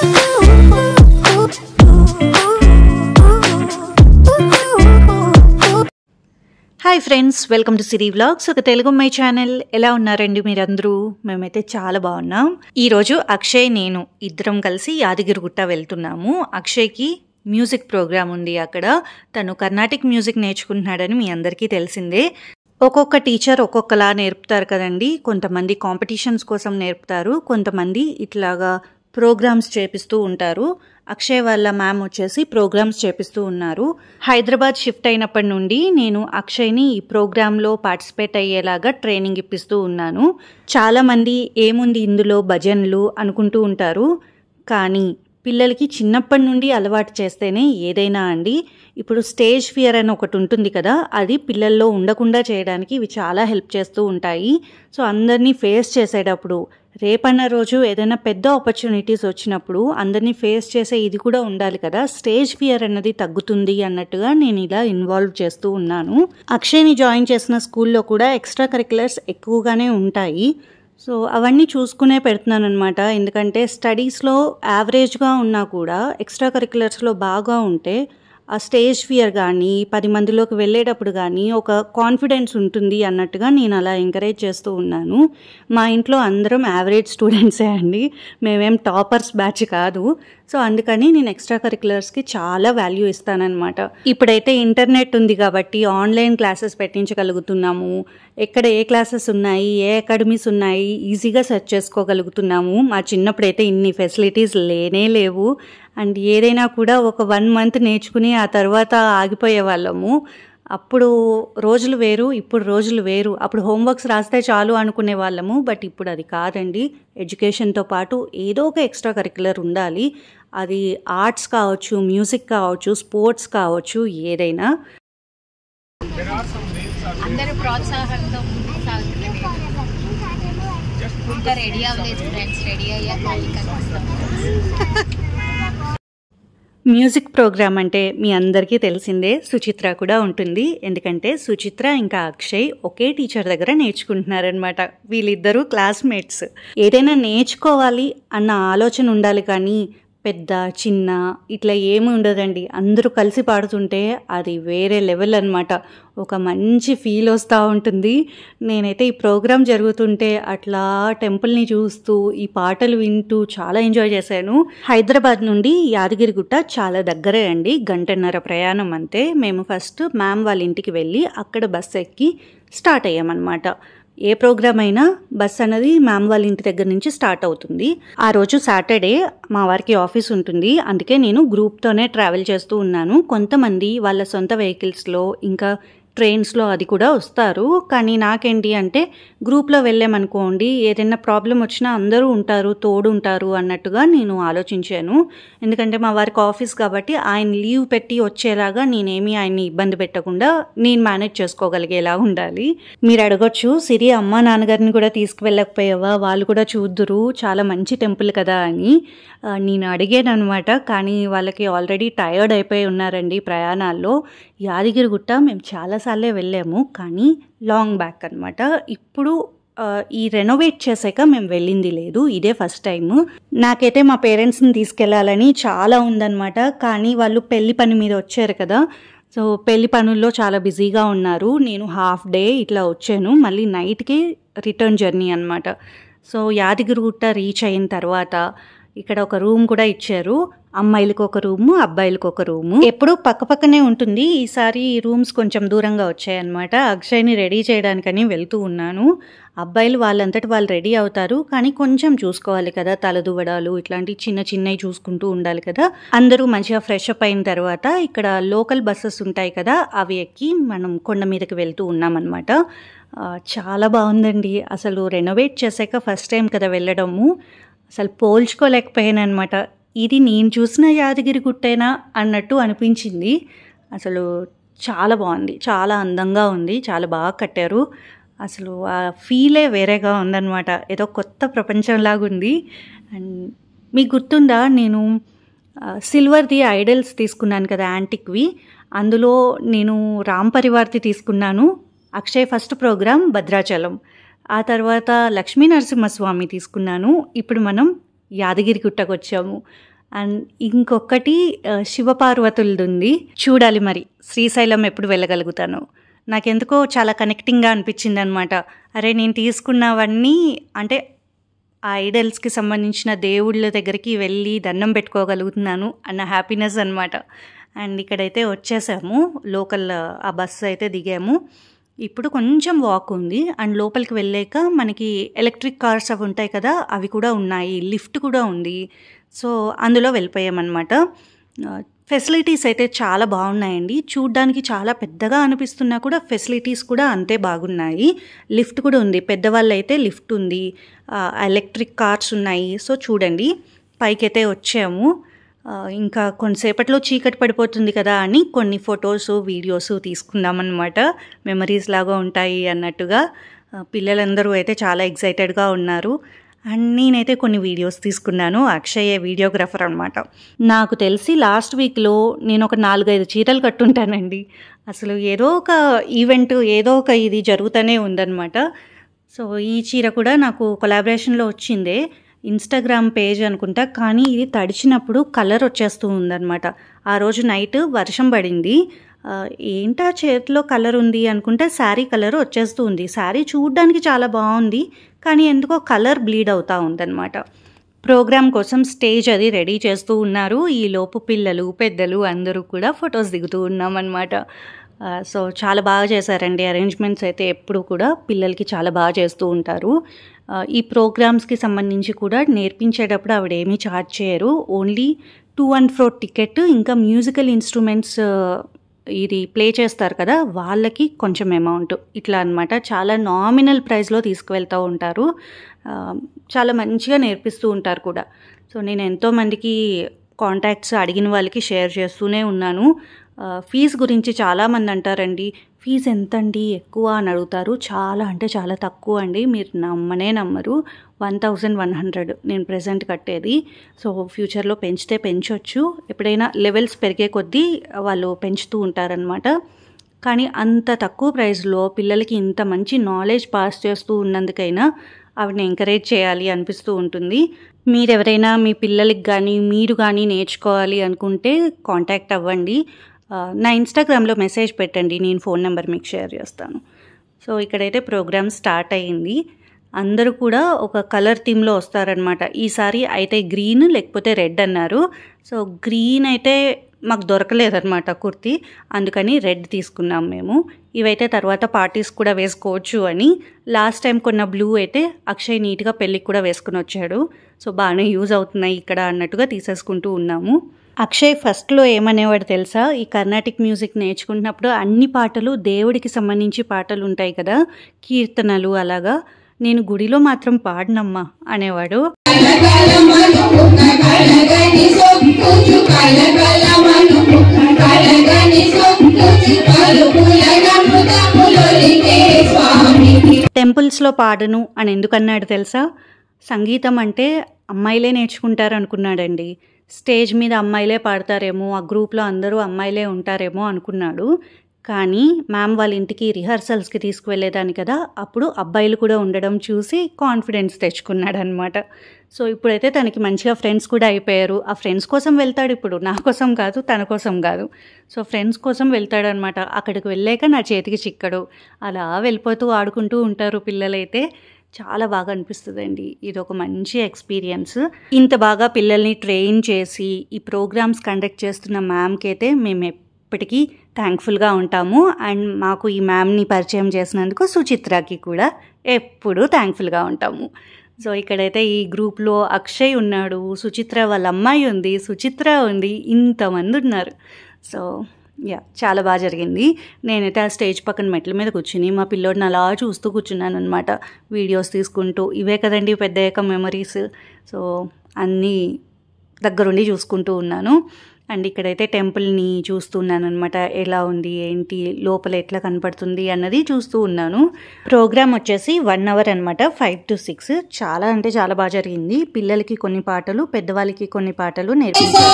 Hi friends, welcome to Siri vlogs. ఒక తెలుగు అమ్మాయి channel. ఎలా ఉన్నారండి మీరందరూ? మేమైతే చాలా బాగున్నాం. ఈరోజు అక్షయ్ నేను ఇద్దరం కలిసి యాదగిరిగుట్ట వెళ్తున్నాము. అక్షయ్కి మ్యూజిక్ ప్రోగ్రామ్ ఉంది అక్కడ. తను కర్ణాటిక్ మ్యూజిక్ నేర్చుకుంటున్నాడని మీ అందరికీ తెలిసిందే. ఒక్కొక్క టీచర్ ఒక్కొక్కలా నేర్పుతారు కదండి. కొంతమంది కాంపిటీషన్స్ కోసం నేర్పుతారు, కొంతమంది ఇట్లాగా ప్రోగ్రామ్స్ చేపిస్తూ ఉంటారు. అక్షయ్ వాళ్ళ మ్యామ్ వచ్చేసి ప్రోగ్రామ్స్ చేపిస్తూ ఉన్నారు. హైదరాబాద్ షిఫ్ట్ అయినప్పటి నుండి నేను అక్షయ్ని ఈ ప్రోగ్రాంలో పార్టిసిపేట్ అయ్యేలాగా ట్రైనింగ్ ఇప్పిస్తూ ఉన్నాను. చాలామంది ఏముంది ఇందులో భజనలు అనుకుంటూ ఉంటారు, కానీ పిల్లలకి చిన్నప్పటి నుండి అలవాటు చేస్తేనే ఏదైనా అండి. ఇప్పుడు స్టేజ్ ఫియర్ అని ఒకటి ఉంటుంది కదా, అది పిల్లల్లో ఉండకుండా చేయడానికి ఇవి చాలా హెల్ప్ చేస్తూ ఉంటాయి. సో అందరినీ ఫేస్ చేసేటప్పుడు, రేపన్న రోజు ఏదైనా పెద్ద ఆపర్చునిటీస్ వచ్చినప్పుడు అందరినీ ఫేస్ చేసే ఇది కూడా ఉండాలి కదా, స్టేజ్ ఫియర్ అన్నది తగ్గుతుంది అన్నట్టుగా నేను ఇలా ఇన్వాల్వ్ చేస్తూ ఉన్నాను. అక్షయ్ని జాయిన్ చేసిన స్కూల్లో కూడా ఎక్స్ట్రా కరిక్యులర్స్ ఎక్కువగానే ఉంటాయి. సో అవన్నీ చూసుకునే పెడుతున్నాను అనమాట. ఎందుకంటే స్టడీస్లో యావరేజ్గా ఉన్నా కూడా ఎక్స్ట్రా కరిక్యులర్స్లో బాగా ఉంటే ఆ స్టేజ్ ఫియర్ కానీ 10 మందిలోకి వెళ్ళేటప్పుడు కానీ ఒక కాన్ఫిడెన్స్ ఉంటుంది అన్నట్టుగా నేను అలా ఎంకరేజ్ చేస్తూ ఉన్నాను. మా ఇంట్లో అందరం యావరేజ్ స్టూడెంట్సే అండి, మేమేం టాపర్స్ బ్యాచ్ కాదు. సో అందుకని నేను ఎక్స్ట్రా కరిక్యులర్స్కి చాలా వాల్యూ ఇస్తానన్నమాట. ఇప్పుడైతే ఇంటర్నెట్ ఉంది కాబట్టి ఆన్లైన్ క్లాసెస్ పెట్టించగలుగుతున్నాము. ఎక్కడ ఏ క్లాసెస్ ఉన్నాయి, ఏ అకాడమీస్ ఉన్నాయి ఈజీగా సెర్చ్ చేసుకోగలుగుతున్నాము. మా చిన్నప్పుడైతే ఇన్ని ఫెసిలిటీస్ లేనే లేవు. అండ్ ఏదైనా కూడా ఒక 1 మంత్ నేర్చుకుని ఆ తర్వాత ఆగిపోయే వాళ్ళము. అప్పుడు రోజులు వేరు, ఇప్పుడు రోజులు వేరు. అప్పుడు హోంవర్క్స్ రాస్తే చాలు అనుకునే వాళ్ళము, బట్ ఇప్పుడు అది కాదండి. ఎడ్యుకేషన్తో పాటు ఏదో ఒక ఎక్స్ట్రా కరిక్యులర్ ఉండాలి. అది ఆర్ట్స్ కావచ్చు, మ్యూజిక్ కావచ్చు, స్పోర్ట్స్ కావచ్చు, ఏదైనా. అందరూ ప్రోత్సాహంతో ముందుకు సాగుతున్నారు. ఇంకా రెడీ అవ్వలేదు ఫ్రెండ్స్, రెడీ అయ్యాక మళ్ళీ కలుస్తాం. మ్యూజిక్ ప్రోగ్రామ్ అంటే మీ అందరికీ తెలిసిందే. సుచిత్ర కూడా ఉంటుంది. ఎందుకంటే సుచిత్ర ఇంకా అక్షయ్ ఒకే టీచర్ దగ్గర నేర్చుకుంటున్నారనమాట. వీళ్ళిద్దరూ క్లాస్మేట్స్. ఏదైనా నేర్చుకోవాలి అన్న ఆలోచన ఉండాలి, కానీ పెద్ద చిన్న ఇట్లా ఏమి ఉండదండి. అందరూ కలిసి పాడుతుంటే అది వేరే లెవెల్ అనమాట. ఒక మంచి ఫీల్ వస్తూ ఉంటుంది. నేనైతే ఈ ప్రోగ్రాం జరుగుతుంటే అట్లా టెంపుల్ని చూస్తూ ఈ పాటలు వింటూ చాలా ఎంజాయ్ చేశాను. హైదరాబాద్ నుండి యాదగిరిగుట్ట చాలా దగ్గరే అండి, 1.5 ప్రయాణం అంతే. మేము ఫస్ట్ మ్యామ్ వాళ్ళ ఇంటికి వెళ్ళి అక్కడ బస్సు ఎక్కి స్టార్ట్ అయ్యామన్నమాట. ఏ ప్రోగ్రామ్ అయినా బస్ అనేది మ్యామ్ వాళ్ళ ఇంటి దగ్గర నుంచి స్టార్ట్ అవుతుంది. ఆ రోజు సాటర్డే మా వారికి ఆఫీస్ ఉంటుంది, అందుకే నేను గ్రూప్తోనే ట్రావెల్ చేస్తూ ఉన్నాను. కొంతమంది వాళ్ళ సొంత వెహికల్స్లో ఇంకా ట్రైన్స్లో అది కూడా వస్తారు. కానీ నాకేంటి అంటే గ్రూప్లో వెళ్ళామనుకోండి, ఏదైనా ప్రాబ్లం వచ్చినా అందరూ ఉంటారు, తోడు ఉంటారు అన్నట్టుగా నేను ఆలోచించాను. ఎందుకంటే మా వారికి ఆఫీస్ కాబట్టి ఆయన లీవ్ పెట్టి వచ్చేలాగా నేనేమి ఆయన్ని ఇబ్బంది పెట్టకుండా నేను మేనేజ్ చేసుకోగలిగేలా ఉండాలి. మీరు అడగొచ్చు, సిరి అమ్మ నాన్నగారిని కూడా తీసుకువెళ్ళకపోయావా, వాళ్ళు కూడా చూద్దురు, చాలా మంచి టెంపుల్ కదా అని. నేను అడిగాను అనమాట. కానీ వాళ్ళకి ఆల్రెడీ టయర్డ్ అయిపోయి ఉన్నారండి ప్రయాణాల్లో. యాదగిరిగుట్ట మేము చాలాసార్లే వెళ్ళాము, కానీ లాంగ్ బ్యాక్ అనమాట. ఇప్పుడు ఈ రెనోవేట్ చేసాక మేము వెళ్ళింది లేదు, ఇదే ఫస్ట్ టైము. నాకైతే మా పేరెంట్స్ని తీసుకెళ్లాలని చాలా ఉందన్నమాట, కానీ వాళ్ళు పెళ్లి పని మీద వచ్చారు కదా. సో పెళ్లి పనుల్లో చాలా బిజీగా ఉన్నారు. నేను హాఫ్ డే ఇట్లా వచ్చాను, మళ్ళీ నైట్కి రిటర్న్ జర్నీ అనమాట. సో యాదగిరిగుట్ట రీచ్ అయిన తర్వాత ఇక్కడ ఒక రూమ్ కూడా ఇచ్చారు. అమ్మాయిలకు ఒక రూము, అబ్బాయిలకు ఒక రూము. ఎప్పుడు పక్కపక్కనే ఉంటుంది. ఈసారి రూమ్స్ కొంచెం దూరంగా వచ్చాయన్నమాట. అక్షయ్ని రెడీ చేయడానికని వెళ్తూ ఉన్నాను. అబ్బాయిలు వాళ్ళంతటి వాళ్ళు రెడీ అవుతారు, కానీ కొంచెం చూసుకోవాలి కదా, తలదువ్వడాలు ఇట్లాంటి చిన్న చిన్నవి చూసుకుంటూ ఉండాలి కదా. అందరూ మంచిగా ఫ్రెష్ అప్ అయిన తర్వాత ఇక్కడ లోకల్ బస్సెస్ ఉంటాయి కదా, అవి ఎక్కి మనం కొండ మీదకి వెళ్తూ ఉన్నామన్నమాట. చాలా బాగుందండి. అసలు రెనోవేట్ చేశాక ఫస్ట్ టైం కదా వెళ్ళడము, అసలు పోల్చుకోలేకపోయాను అనమాట. ఇది నేను చూసిన యాదగిరిగుట్టేనా అన్నట్టు అనిపించింది. అసలు చాలా బాగుంది, చాలా అందంగా ఉంది, చాలా బాగా కట్టారు. అసలు ఆ ఫీలే వేరేగా ఉందన్నమాట. ఏదో కొత్త ప్రపంచంలాగా ఉంది. అండ్ మీకు గుర్తుందా, నేను సిల్వర్ది ఐడల్స్ తీసుకున్నాను కదా యాంటిక్వి, అందులో నేను రామ్ పరివార్ది తీసుకున్నాను. అక్షయ్ ఫస్ట్ ప్రోగ్రామ్ భద్రాచలం, ఆ తర్వాత లక్ష్మీ నరసింహస్వామి తీసుకున్నాను. ఇప్పుడు మనం యాదగిరిగుట్టకు వచ్చాము. అండ్ ఇంకొకటి శివపార్వతులది ఉంది. చూడాలి మరి శ్రీశైలం ఎప్పుడు వెళ్ళగలుగుతాను. నాకెందుకో చాలా కనెక్టింగ్గా అనిపించింది అనమాట. అరే నేను తీసుకున్నవన్నీ అంటే ఆ ఐడల్స్కి సంబంధించిన దేవుళ్ళ దగ్గరికి వెళ్ళి దండం పెట్టుకోగలుగుతున్నాను అన్న హ్యాపీనెస్ అనమాట. అండ్ ఇక్కడైతే వచ్చేసాము, లోకల్ ఆ బస్సు అయితే దిగాము. ఇప్పుడు కొంచెం వాక్ ఉంది. అండ్ లోపలికి వెళ్ళాక మనకి ఎలక్ట్రిక్ కార్స్ అవి ఉంటాయి కదా, అవి కూడా ఉన్నాయి, లిఫ్ట్ కూడా ఉంది. సో అందులో వెళ్ళిపోయామన్నమాట. ఫెసిలిటీస్ అయితే చాలా బాగున్నాయండి. చూడ్డానికి చాలా పెద్దగా అనిపిస్తున్నా కూడా ఫెసిలిటీస్ కూడా అంతే బాగున్నాయి. లిఫ్ట్ కూడా ఉంది, పెద్దవాళ్ళు అయితే లిఫ్ట్ ఉంది, ఎలక్ట్రిక్ కార్స్ ఉన్నాయి. సో చూడండి, పైకైతే వచ్చాము. ఇంకా కొంతసేపట్లో చీకటి పడిపోతుంది కదా అని కొన్ని ఫొటోస్ వీడియోస్ తీసుకున్నామన్నమాట. మెమరీస్ లాగా ఉంటాయి అన్నట్టుగా. పిల్లలందరూ అయితే చాలా ఎక్సైటెడ్గా ఉన్నారు. అండ్ నేనైతే కొన్ని వీడియోస్ తీసుకున్నాను. అక్షయ్ వీడియోగ్రాఫర్ అనమాట. నాకు తెలిసి లాస్ట్ వీక్లో నేను ఒక 4-5 చీరలు కట్టుంటానండి. అసలు ఏదో ఒక ఈవెంట్, ఏదో ఒక ఇది జరుగుతూనే ఉందన్నమాట. సో ఈ చీర కూడా నాకు కొలాబరేషన్లో వచ్చిందే, ఇన్స్టాగ్రామ్ పేజ్ అనుకుంటా. కానీ ఇది తడిచినప్పుడు కలర్ వచ్చేస్తూ ఉందన్నమాట. ఆ రోజు నైట్ వర్షం పడింది. ఏంటా చేతిలో కలర్ ఉంది అనుకుంటే శారీ కలర్ వచ్చేస్తూ ఉంది. శారీ చూడ్డానికి చాలా బాగుంది, కానీ ఎందుకో కలర్ బ్లీడ్ అవుతూ ఉందన్నమాట. ప్రోగ్రామ్ కోసం స్టేజ్ అది రెడీ చేస్తూ ఉన్నారు. ఈలోపు పిల్లలు పెద్దలు అందరూ కూడా ఫొటోస్ దిగుతూ ఉన్నామన్నమాట. సో చాలా బాగా చేశారండి అరేంజ్మెంట్స్ అయితే. ఎప్పుడు కూడా పిల్లలకి చాలా బాగా చేస్తూ ఉంటారు. ఈ ప్రోగ్రామ్స్కి సంబంధించి కూడా నేర్పించేటప్పుడు ఆవిడ ఏమీ ఛార్జ్ చేయరు. ఓన్లీ 2 and 4 టికెట్, ఇంకా మ్యూజికల్ ఇన్స్ట్రుమెంట్స్ ఇది ప్లే చేస్తారు కదా, వాళ్ళకి కొంచెం అమౌంట్, ఇట్లా అనమాట. చాలా నామినల్ ప్రైస్లో తీసుకువెళ్తూ ఉంటారు. చాలా మంచిగా నేర్పిస్తూ ఉంటారు కూడా. సో నేను ఎంతోమందికి కాంటాక్ట్స్ అడిగిన వాళ్ళకి షేర్ చేస్తూనే ఉన్నాను. ఫీజు గురించి చాలామంది అంటారండి, ఫీజు ఎంతండి ఎక్కువ అని అడుగుతారు. చాలా అంటే చాలా తక్కువ అండి, మీరు నమ్మనే నమ్మరు. 1100 నేను ప్రెజెంట్ కట్టేది. సో ఫ్యూచర్లో పెంచితే పెంచవచ్చు, ఎప్పుడైనా లెవెల్స్ పెరిగే కొద్దీ వాళ్ళు పెంచుతూ ఉంటారనమాట. కానీ అంత తక్కువ ప్రైస్లో పిల్లలకి ఇంత మంచి నాలెడ్జ్ పాస్ చేస్తూ ఉన్నందుకైనా ఆవిడని ఎంకరేజ్ చేయాలి అనిపిస్తూ ఉంటుంది. మీరెవరైనా మీ పిల్లలకి కానీ మీరు కానీ నేర్చుకోవాలి అనుకుంటే కాంటాక్ట్ అవ్వండి. నా ఇన్స్టాగ్రామ్లో మెసేజ్ పెట్టండి, నేను ఫోన్ నెంబర్ మీకు షేర్ చేస్తాను. సో ఇక్కడైతే ప్రోగ్రామ్ స్టార్ట్ అయ్యింది. అందరూ కూడా ఒక కలర్ థీమ్లో వస్తారనమాట. ఈసారి అయితే గ్రీన్ లేకపోతే రెడ్ అన్నారు. సో గ్రీన్ అయితే మాకు దొరకలేదన్నమాట కుర్తీ, అందుకని రెడ్ తీసుకున్నాం మేము. ఇవైతే తర్వాత పార్టీస్ కూడా వేసుకోవచ్చు అని. లాస్ట్ టైం కొన్న బ్లూ అయితే అక్షయ్ నీట్గా పెళ్ళికి కూడా వేసుకుని వచ్చాడు. సో బాగానే యూజ్ అవుతున్నాయి ఇక్కడ అన్నట్టుగా తీసేసుకుంటూ ఉన్నాము. అక్షయ్ ఫస్ట్లో ఏమనేవాడు తెలుసా, ఈ కర్ణాటిక్ మ్యూజిక్ నేర్చుకుంటున్నప్పుడు అన్ని పాటలు దేవుడికి సంబంధించి పాటలు ఉంటాయి కదా, కీర్తనలు అలాగా, నేను గుడిలో మాత్రం పాడనమ్మా అనేవాడు. టెంపుల్స్లో పాడను అని ఎందుకన్నాడు తెలుసా, సంగీతం అంటే అమ్మాయిలే నేర్చుకుంటారు అనుకున్నాడండి. స్టేజ్ మీద అమ్మాయిలే పాడతారేమో, ఆ గ్రూప్లో అందరూ అమ్మాయిలే ఉంటారేమో అనుకున్నాడు. కానీ మ్యామ్ వాళ్ళ ఇంటికి రిహర్సల్స్కి తీసుకువెళ్ళేదాన్ని కదా, అప్పుడు అబ్బాయిలు కూడా ఉండడం చూసి కాన్ఫిడెన్స్ తెచ్చుకున్నాడు అనమాట. సో ఇప్పుడైతే తనకి మంచిగా ఫ్రెండ్స్ కూడా అయిపోయారు. ఆ ఫ్రెండ్స్ కోసం వెళ్తాడు ఇప్పుడు, నా కోసం కాదు, తన కోసం కాదు. సో ఫ్రెండ్స్ కోసం వెళ్తాడనమాట. అక్కడికి వెళ్ళాక నా చేతికి చిక్కడు, అలా వెళ్ళిపోతూ ఆడుకుంటూ ఉంటారు పిల్లలైతే. చాలా బాగా అనిపిస్తుందండి, ఇది ఒక మంచి ఎక్స్పీరియన్స్. ఇంత బాగా పిల్లల్ని ట్రైన్ చేసి ఈ ప్రోగ్రామ్స్ కండక్ట్ చేస్తున్న మ్యామ్కి అయితే మేము ఎప్పటికీ థ్యాంక్ఫుల్గా ఉంటాము. అండ్ మాకు ఈ మ్యామ్ని పరిచయం చేసినందుకు సుచిత్రకి కూడా ఎప్పుడూ థ్యాంక్ఫుల్గా ఉంటాము. సో ఇక్కడైతే ఈ గ్రూప్లో అక్షయ్ ఉన్నాడు, సుచిత్ర వాళ్ళ అమ్మాయి ఉంది, సుచిత్ర ఉంది, ఇంతమంది ఉన్నారు. సో చాలా బాగా జరిగింది. నేనైతే ఆ స్టేజ్ పక్కన మెట్ల మీద కూర్చుని మా పిల్లోడిని అలా చూస్తూ కూర్చున్నాను అనమాట, వీడియోస్ తీసుకుంటూ. ఇవే కదండి పెద్ద మెమరీస్. సో అన్నీ దగ్గరుండి చూసుకుంటూ ఉన్నాను. అండ్ ఇక్కడైతే టెంపుల్ని చూస్తున్నాను అనమాట, ఎలా ఉంది ఏంటి, లోపల ఎట్లా కనపడుతుంది అన్నది చూస్తూ ఉన్నాను. ప్రోగ్రామ్ వచ్చేసి 1 hour అనమాట, 5 to 6. చాలా అంటే చాలా బాగా జరిగింది. పిల్లలకి కొన్ని పాటలు, పెద్దవాళ్ళకి కొన్ని పాటలు నేర్పించారు.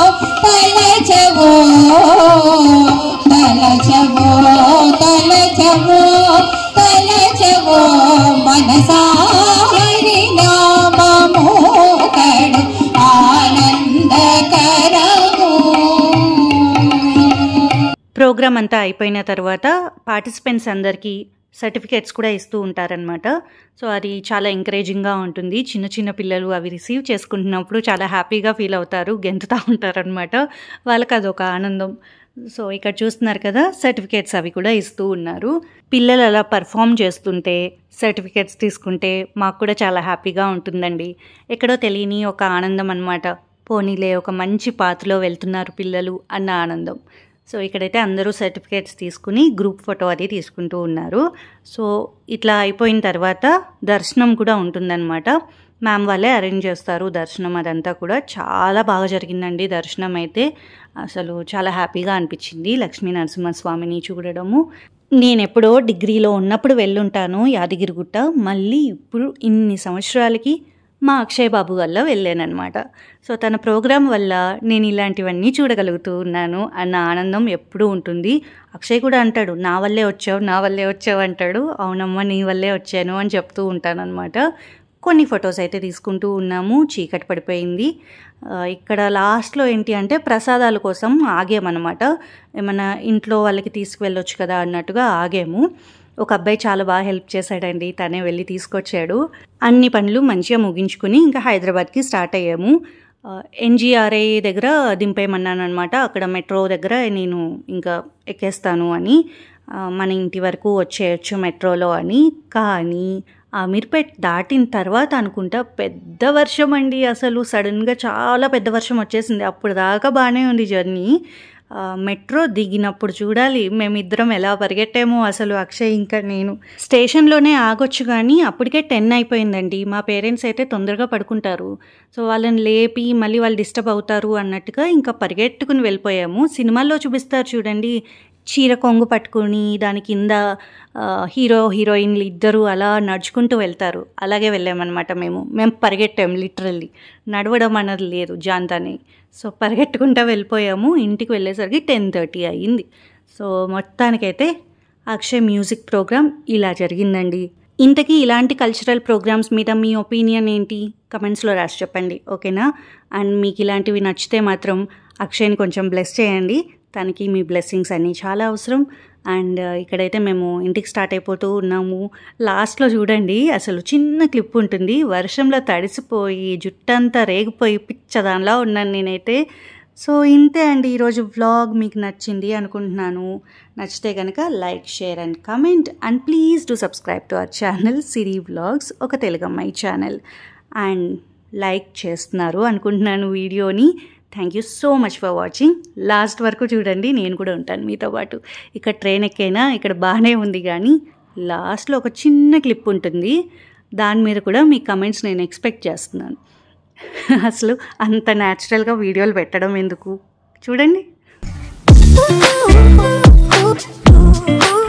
తలచవో వినవో తలచవో మనసారి నామము కడు ఆనందకరము. ప్రోగ్రామ్ అంతా అయిపోయిన తర్వాత పార్టిసిపెంట్స్ అందరికీ సర్టిఫికేట్స్ కూడా ఇస్తూ ఉంటారనమాట. సో అది చాలా ఎంకరేజింగ్గా ఉంటుంది. చిన్న చిన్న పిల్లలు అవి రిసీవ్ చేసుకుంటున్నప్పుడు చాలా హ్యాపీగా ఫీల్ అవుతారు, గెంతుతూ ఉంటారనమాట. వాళ్ళకి అదొక ఆనందం. సో ఇక్కడ చూస్తున్నారు కదా, సర్టిఫికేట్స్ అవి కూడా ఇస్తూ ఉన్నారు. పిల్లలు అలా పర్ఫామ్ చేస్తుంటే సర్టిఫికేట్స్ తీసుకుంటే మాకు కూడా చాలా హ్యాపీగా ఉంటుందండి. ఎక్కడో తెలియని ఒక ఆనందం అనమాట. పోనీలే ఒక మంచి పాత్రలో వెళ్తున్నారు పిల్లలు అన్న ఆనందం. సో ఇక్కడైతే అందరూ సర్టిఫికేట్స్ తీసుకుని గ్రూప్ ఫోటో అది తీసుకుంటూ ఉన్నారు. సో ఇట్లా అయిపోయిన తర్వాత దర్శనం కూడా ఉంటుందన్నమాట. మ్యామ్ వాళ్ళే అరేంజ్ చేస్తారు దర్శనం. అదంతా కూడా చాలా బాగా జరిగిందండి దర్శనం అయితే. అసలు చాలా హ్యాపీగా అనిపించింది లక్ష్మీ నరసింహస్వామిని చూడడము. నేను ఎప్పుడో డిగ్రీలో ఉన్నప్పుడు వెళ్ళుంటాను యాదగిరిగుట్ట. మళ్ళీ ఇప్పుడు ఇన్ని సంవత్సరాలకి మా అక్షయ్ బాబు వల్ల వెళ్ళానమాట. సో తన ప్రోగ్రాం వల్ల నేను ఇలాంటివన్నీ చూడగలుగుతూ ఉన్నాను అన్న ఆనందం ఎప్పుడూ ఉంటుంది. అక్షయ్ కూడా అంటాడు, నా వల్లే వచ్చావు అంటాడు. అవునమ్మా నీ వల్లే వచ్చాను అని చెప్తూ ఉంటానన్నమాట. కొన్ని ఫొటోస్ అయితే తీసుకుంటూ ఉన్నాము. చీకటి పడిపోయింది. ఇక్కడ లాస్ట్లో ఏంటి అంటే ప్రసాదాల కోసం ఆగామన్నమాట. ఏమన్నా ఇంట్లో వాళ్ళకి తీసుకువెళ్ళొచ్చు కదా అన్నట్టుగా ఆగాము. ఒక అబ్బాయి చాలా బాగా హెల్ప్ చేశాడండి. తనే వెళ్ళి తీసుకొచ్చాడు. అన్ని పనులు మంచిగా ముగించుకుని ఇంకా హైదరాబాద్కి స్టార్ట్ అయ్యాము. ఎన్జిఆర్ఐ దగ్గర దింపేయమన్నాను అనమాట. అక్కడ మెట్రో దగ్గర నేను ఇంకా ఎక్కేస్తాను అని, మన ఇంటి వరకు వచ్చేయచ్చు మెట్రోలో అని. కానీ అమీర్పేట్ దాటిన తర్వాత అనుకుంటా పెద్ద వర్షం అండి. అసలు సడన్గా చాలా పెద్ద వర్షం వచ్చేసింది. అప్పుడు దాకా బాగానే ఉంది జర్నీ. మెట్రో దిగినప్పుడు చూడాలి మేమిద్దరం ఎలా పరిగెట్టామో అసలు, అక్షయ్ ఇంకా నేను. స్టేషన్లోనే ఆగొచ్చు కానీ అప్పటికే 10 అయిపోయిందండి. మా పేరెంట్స్ అయితే తొందరగా పడుకుంటారు. సో వాళ్ళని లేపి మళ్ళీ వాళ్ళు డిస్టర్బ్ అవుతారు అన్నట్టుగా ఇంకా పరిగెట్టుకుని వెళ్ళిపోయాము. సినిమాల్లో చూపిస్తారు చూడండి, చీర కొంగు పట్టుకుని దాని కింద హీరో హీరోయిన్లు ఇద్దరు అలా నడుచుకుంటూ వెళ్తారు. అలాగే వెళ్ళామన్నమాట. మేము పరిగెట్టాము. లిటరల్లీ నడవడం అన్నది లేదు జాంతానే. సో పరిగెట్టుకుంటూ వెళ్ళిపోయాము. ఇంటికి వెళ్ళేసరికి 10:30 అయ్యింది. సో మొత్తానికైతే అక్షయ్ మ్యూజిక్ ప్రోగ్రామ్ ఇలా జరిగిందండి. ఇంతకీ ఇలాంటి కల్చరల్ ప్రోగ్రామ్స్ మీద మీ ఒపీనియన్ ఏంటి కమెంట్స్లో రాసి చెప్పండి, ఓకేనా? అండ్ మీకు ఇలాంటివి నచ్చితే మాత్రం అక్షయ్ని కొంచెం బ్లెస్ చేయండి. తనకి మీ బ్లెస్సింగ్స్ అన్నీ చాలా అవసరం. అండ్ ఇక్కడైతే మేము ఇంటికి స్టార్ట్ అయిపోతూ ఉన్నాము. లాస్ట్లో చూడండి అసలు చిన్న క్లిప్ ఉంటుంది. వర్షంలో తడిసిపోయి జుట్టంతా రేగిపోయి పిచ్చదానిలా ఉన్నాను నేనైతే. సో ఇంతే అండి ఈరోజు వ్లాగ్. మీకు నచ్చింది అనుకుంటున్నాను. నచ్చితే కనుక like, share and comment. And please do subscribe to our channel Siri vlogs, ఒక తెలుగు అమ్మాయి ఛానల్. అండ్ లైక్ చేస్తున్నారు అనుకుంటున్నాను వీడియోని. Thank you so much for watching. Last వరకు చూడండి, నేను కూడా ఉంటాను మీతో పాటు. ఇక్కడ ట్రైన్ ఎక్కైనా ఇక్కడ బాగానే ఉంది కానీ లాస్ట్లో ఒక చిన్న క్లిప్ ఉంటుంది. దాని మీద కూడా మీ కమెంట్స్ నేను ఎక్స్పెక్ట్ చేస్తున్నాను. అసలు అంత న్యాచురల్గా వీడియోలు పెట్టడం ఎందుకు చూడండి.